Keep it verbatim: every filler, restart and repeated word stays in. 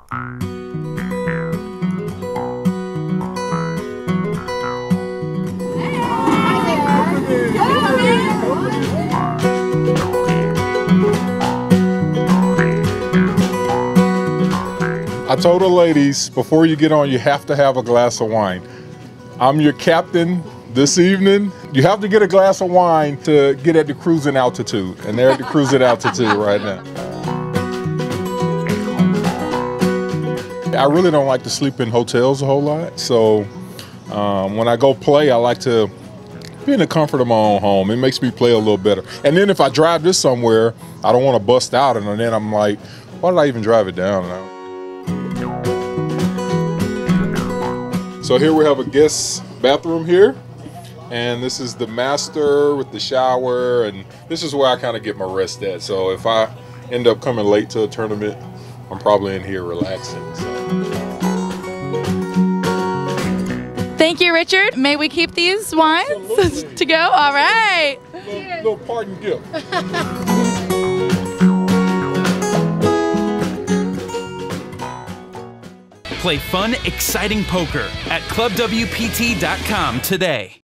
I told the ladies, before you get on, you have to have a glass of wine. I'm your captain this evening. You have to get a glass of wine to get at the cruising altitude, and they're at the cruising altitude right now. I really don't like to sleep in hotels a whole lot, so um, when I go play, I like to be in the comfort of my own home. It makes me play a little better. And then if I drive this somewhere, I don't want to bust out, and then I'm like, why did I even drive it down now? So here we have a guest bathroom here, and this is the master with the shower, and this is where I kind of get my rest at. So if I end up coming late to a tournament, I'm probably in here relaxing. So. Thank you, Richard. May we keep these wines to go? All right. Little, little parting gift. Play fun, exciting poker at club W P T dot com today.